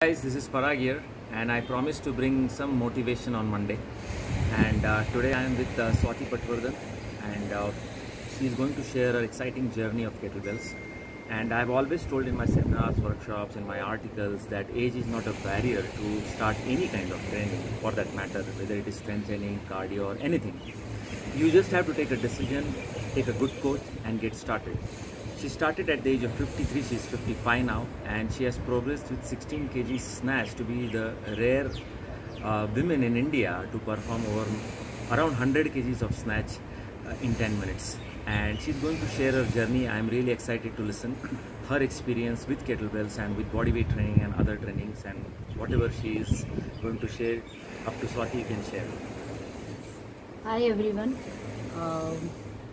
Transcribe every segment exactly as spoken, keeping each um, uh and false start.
Guys, this is Parag here, and I promised to bring some motivation on Monday. And uh, today I am with uh, Swati Patwardhan, and uh, she is going to share her exciting journey of kettlebells. And I've always told in my seminars, workshops, in my articles that age is not a barrier to start any kind of training, for that matter, whether it is strength training, cardio, or anything. You just have to take a decision, take a good coach, and get started. She started at the age of fifty-three, she's fifty-five now, and she has progressed with sixteen kilograms snatch to be the rare uh, women in India to perform over around one hundred kilograms of snatch uh, in ten minutes. And she's going to share her journey. I'm really excited to listen her experience with kettlebells and with bodyweight training and other trainings, and whatever she is going to share. Up to Swati, you can share. Hi everyone. Um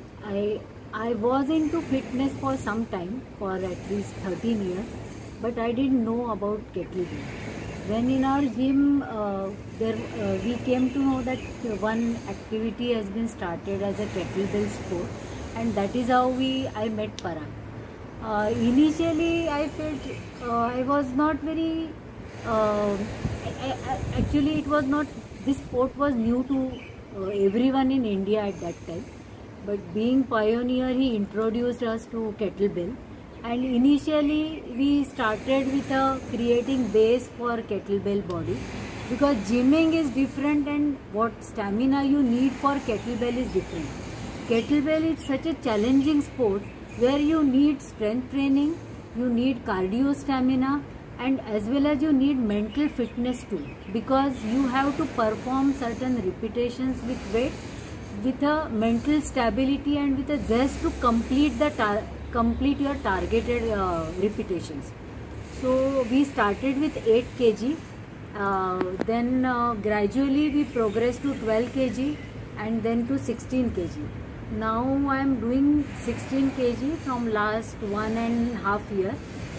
I I was into fitness for some time, for at least thirteen years, but I didn't know about kettlebell. When in our gym, uh, there uh, we came to know that one activity has been started as a kettlebell sport, and that is how we I met Parag. Uh, initially, I felt uh, I was not very. Uh, I, I, actually, it was not. This sport was new to uh, everyone in India at that time. But being pioneer, he introduced us to kettlebell, and initially we started with a creating base for kettlebell body, because gymming is different and what stamina you need for kettlebell is different. Kettlebell is such a challenging sport where you need strength training, you need cardio stamina, and as well as you need mental fitness too, because you have to perform certain repetitions with weight, with a mental stability and with a zest to complete the tar complete your targeted uh, repetitions. So we started with eight kilograms, uh, then uh, gradually we progressed to twelve kilograms and then to sixteen kilograms. Now I am doing sixteen kilograms from last one and a half year.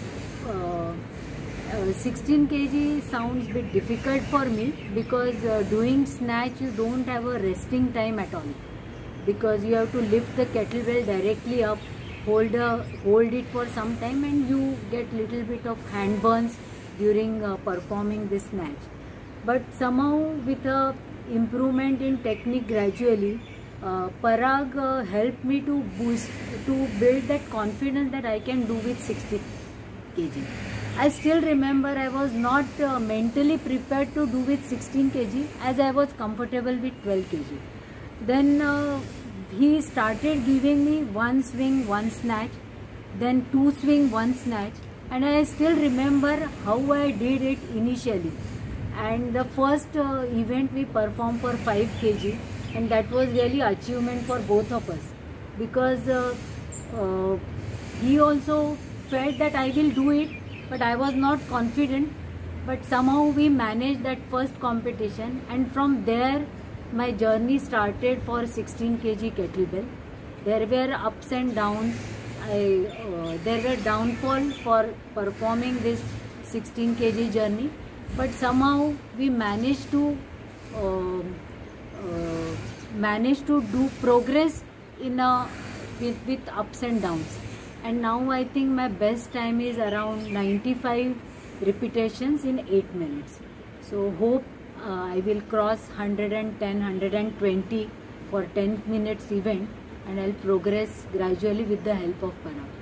Uh, Uh, sixteen kilograms sounds a bit difficult for me, because uh, doing snatch you don't have a resting time at all, because you have to lift the kettlebell directly up, hold a, hold it for some time, and you get little bit of hand burns during uh, performing this snatch. But somehow with a improvement in technique gradually, uh, Parag uh, helped me to boost, to build that confidence that I can do with sixty kilograms. I still remember I was not uh, mentally prepared to do with sixteen kilograms, as I was comfortable with twelve kilograms. Then uh, he started giving me one swing, one snatch, then two swing, one snatch, and I still remember how I did it initially. And the first uh, event we performed for five kilograms, and that was really achievement for both of us, because uh, uh, he also felt that I will do it, but I was not confident. But somehow we managed that first competition, and from there my journey started for sixteen kilograms kettlebell. There were ups and downs. I, uh, there were downfall for performing this sixteen kilograms journey, but somehow we managed to uh, uh, manage to do progress in a with, with ups and downs. And now I think my best time is around ninety-five repetitions in eight minutes. So hope uh, I will cross one hundred ten, one hundred twenty for ten minutes event, and I'll progress gradually with the help of Parag.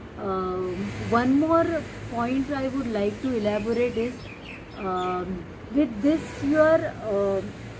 Uh, one more point I would like to elaborate is, um, with this your uh,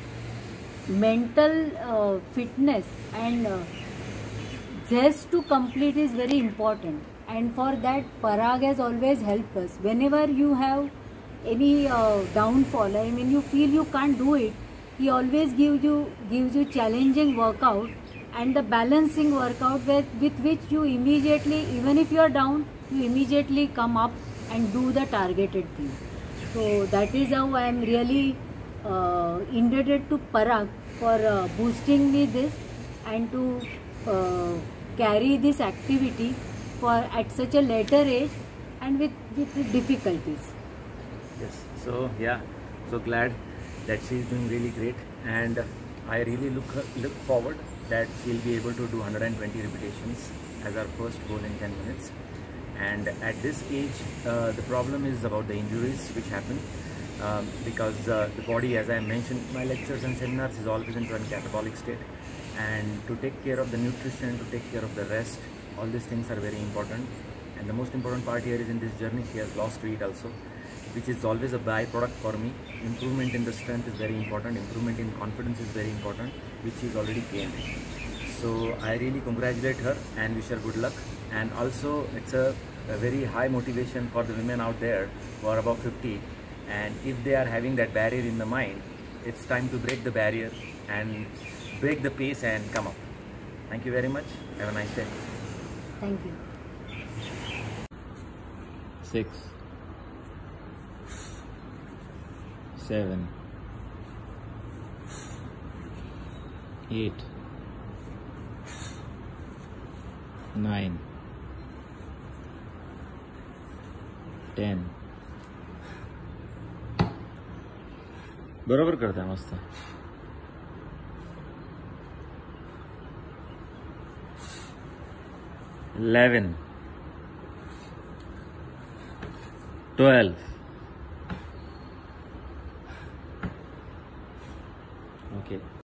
mental uh, fitness and uh, zest to complete is very important, and for that Parag has always helped us. Whenever you have any uh, downfall, I mean you feel you can't do it, he always gives you gives you challenging workout and the balancing workout with, with which you immediately, even if you are down, you immediately come up and do the targeted thing. So that is how I am really uh, indebted to Parag for uh, boosting me this and to uh, carry this activity for at such a later age and with, with difficulties. Yes, so yeah, so glad that she is doing really great, and I really look look forward that she'll be able to do one hundred twenty repetitions as our first goal in ten minutes. And at this age, uh, the problem is about the injuries which happen um, because uh, the body, as I mentioned in my lectures and seminars, is always into a catabolic state. And to take care of the nutrition, to take care of the rest, all these things are very important. And the most important part here is in this journey, she has lost weight also, which is always a byproduct for me. Improvement in the strength is very important, improvement in confidence is very important, which she's already gained. So I really congratulate her and wish her good luck. And also it's a, a very high motivation for the women out there who are above fifty, and if they are having that barrier in the mind, it's time to break the barrier and break the pace and come up. Thank you very much. Have a nice day. Thank you. Six, seven, eight, nine, ten. बरोबर करता है मस्त. Eleven, twelve. Okay.